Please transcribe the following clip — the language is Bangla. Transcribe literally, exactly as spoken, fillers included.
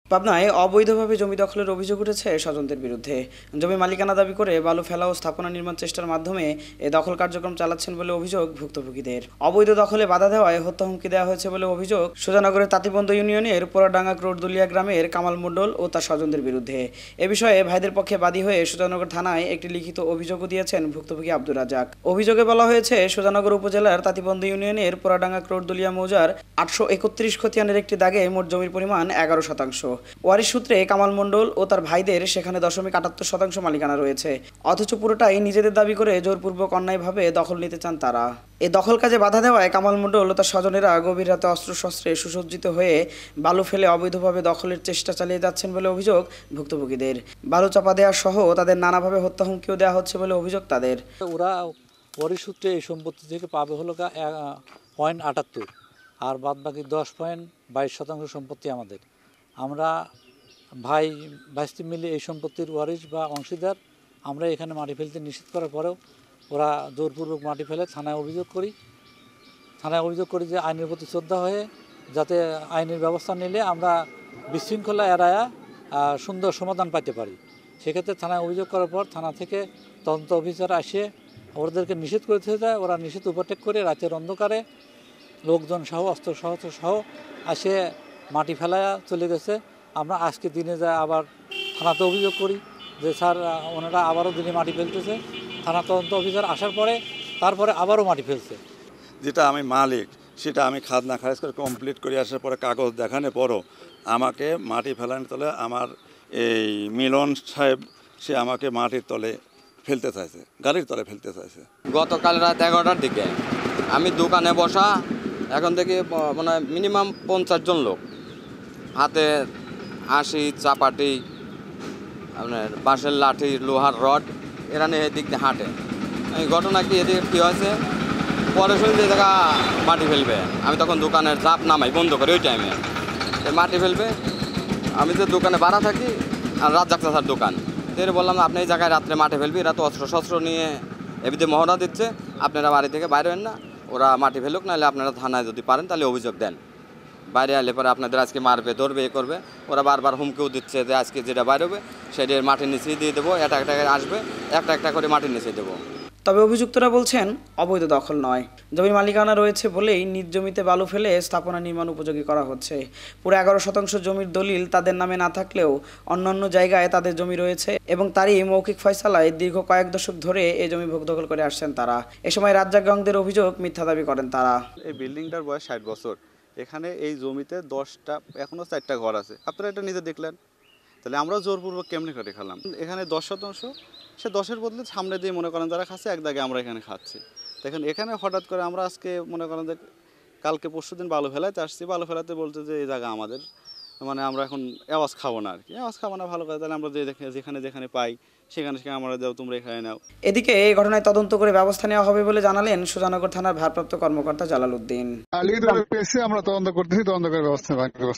পাবনায় অবৈধভাবে জমি দখলের অভিযোগ উঠেছে স্বজনদের বিরুদ্ধে। জমি মালিকানা দাবি করে বালু ফেলা ও স্থাপনা নির্মাণ চেষ্টার মাধ্যমে এ দখল কার্যক্রম চালাচ্ছেন বলে অভিযোগ ভুক্তভোগীদের। অবৈধ দখলে বাধা দেওয়ায় হত্যা হুমকি দেওয়া হয়েছে বলে অভিযোগ সুজানগরের তাঁতিবন্ধ ইউনিয়নের পোড়াডাঙ্গা ক্রোড়দুলিয়া গ্রামের কামাল মণ্ডল ও তার স্বজনদের বিরুদ্ধে। এ বিষয়ে ভাইদের পক্ষে বাদী হয়ে সুজানগর থানায় একটি লিখিত অভিযোগও দিয়েছেন ভুক্তভোগী আব্দুর রাজ্জাক। অভিযোগে বলা হয়েছে, সুজানগর উপজেলার তাঁতিবন্ধ ইউনিয়নের পোড়াডাঙ্গা ক্রোড়দুলিয়া মৌজার আটশো একত্রিশ খতিয়ানের একটি দাগে মোট জমির পরিমাণ এগারো শতাংশ। ওয়ারিশ সূত্রে কামাল মণ্ডল ও তার ভাইদের সেখানে দশমিক আটাত্তর শতাংশ মালিকানা রয়েছে, অথচ পুরোটাই নিজেদের দাবি করে জোরপূর্বক অন্যায়ভাবে দখল নিতে চান তারা। এই দখল কাজে বাধা দেওয়ায় কামাল মণ্ডল ও তার স্বজনেরা গভীর রাতে অস্ত্রশস্ত্রে সুসজ্জিত হয়ে বালু ফেলে অবৈধভাবে দখলের চেষ্টা চালিয়ে যাচ্ছেন বলে অভিযোগ ভুক্তভোগীদের। বালু চাপা দেওয়া সহ তাদের নানাভাবে হত্যা হুমকিও দেওয়া হচ্ছে বলে অভিযোগ তাদের। ওরা ওয়ারিশ সূত্রে এই সম্পত্তি থেকে পাবে হলো পয়েন্ট আটাত্তর, আর বাদ বাকি দশ পয়েন্ট বাইশ শতাংশ সম্পত্তি আমাদের। আমরা ভাই ভাইস্তি মিলে এই সম্পত্তির ওয়ারিশ বা অংশীদার। আমরা এখানে মাটি ফেলতে নিষেধ করার পরেও ওরা জোরপূর্বক মাটি ফেলে থানায় অভিযোগ করি থানায় অভিযোগ করি যে আইনের প্রতি শ্রদ্ধা হয়ে যাতে আইনের ব্যবস্থা নিলে আমরা বিশৃঙ্খলা এড়ায়া সুন্দর সমাধান পাইতে পারি। সেক্ষেত্রে থানায় অভিযোগ করার পর থানা থেকে তদন্ত অফিসার আসে ওদেরকে নিষেধ করে দেয়। ওরা নিষেধ ওভারটেক করে রাতের অন্ধকারে লোকজন সহ অস্ত্র সহস্র সহ আসে মাটি ফেলায়া চলে গেছে। আমরা আজকে দিনে যায় আবার থানাতে অভিযোগ করি যে স্যার ওনারা আবারও দিনে মাটি ফেলতেছে। থানা তদন্ত অফিসার আসার পরে তারপরে আবারও মাটি ফেলছে। যেটা আমি মালিক সেটা আমি খাজনা খারিজ করে কমপ্লিট করে আসার পরে কাগজ দেখানোর পরও আমাকে মাটি ফেলানোর তলে আমার এই মিলন সাহেব সে আমাকে মাটির তলে ফেলতে চাইছে, গাড়ির তলে ফেলতে চাইছে। গতকাল রাত এগারোটার দিকে আমি দোকানে বসা, এখন থেকে মানে মিনিমাম পঞ্চাশ জন লোক, হাতে আশি চাপাটি আপনার বাঁশের লাঠি লোহার রড এরা নিয়ে এদিক দিয়ে হাঁটে। এই ঘটনা কি এদিকে কী হয়েছে পরে শুনি যে জায়গা মাটি ফেলবে। আমি তখন দোকানের জাপ নামাই বন্ধ করি ওই টাইমে মাটি ফেলবে। আমি যে দোকানে ভাড়া থাকি আর রাজ্জাক চাচার দোকান, এর বললাম আপনি এই জায়গায় রাত্রে মাটি ফেলবি, এরা তো অস্ত্র শস্ত্র নিয়ে এবিতে মহড়া দিচ্ছে, আপনারা বাড়ি থেকে বাইরে হন না, ওরা মাটি ফেলুক, নাহলে আপনারা থানায় যদি পারেন তাহলে অভিযোগ দেন। বাইরে আলে পরে আপনাদের আজকে মারবে ধরবে এ করবে। ওরা বারবার হুমকিও দিচ্ছে যে আজকে যেটা বাইরে হবে সেটার মাটির নিচেই দিয়ে দেবো, একটা একটা আসবে একটা একটা করে মাটির নিচে দেবো। তবে অভিযুক্তরা বলছেন অবৈধ দখল নয়, জমি মালিকানা রয়েছে বলেই নিজ জমিতে বালু ফেলে স্থাপনা নির্মাণ উপযোগী করা হচ্ছে। পুরো এগারো শতাংশ জমির দলিল তাদের নামে না থাকলেও অন্যান্য জায়গায় তাদের জমি রয়েছে এবং তারই মৌখিক ফয়সালায় দীর্ঘ কয়েক দশক ধরে এই জমি ভোগ দখল করে আসছেন তারা। এ সময় রাজ্জাক গাংদের অভিযোগ মিথ্যা দাবি করেন তারা। এই বিল্ডিংটার বয়স ষাট বছর, এখানে এই জমিতে দশটা এখনও চারটা ঘর আছে, আপনারা এটা নিজে দেখলেন, তাহলে আমরা জোরপূর্বক কেমনি করে খেলাম? এখানে দশ শতাংশ, সে দশের বদলে সামনে দিয়ে মনে করেন যারা খাচ্ছে এক দাগে আমরা এখানে খাচ্ছি। দেখেন এখানে হঠাৎ করে আমরা আজকে মনে করেন যে কালকে পরশু দিন বালু ফেলাতে আসছি, বালু ফেলাতে বলতে যে এই জায়গা আমাদের, মানে আমরা এখন আওয়াজ খাবো না আর কি, আওয়াজ খাবো না ভালো করে, তাহলে আমরা যে যেখানে যেখানে পাই সেখানে সেখানে আমরা যাও, তোমরা এখানে নাও। এদিকে এই ঘটনায় তদন্ত করে ব্যবস্থা নেওয়া হবে বলে জানালেন সুজানগর থানার ভারপ্রাপ্ত কর্মকর্তা জালাল উদ্দিন। আমরা তদন্ত করতেছি, তদন্ত করে ব্যবস্থা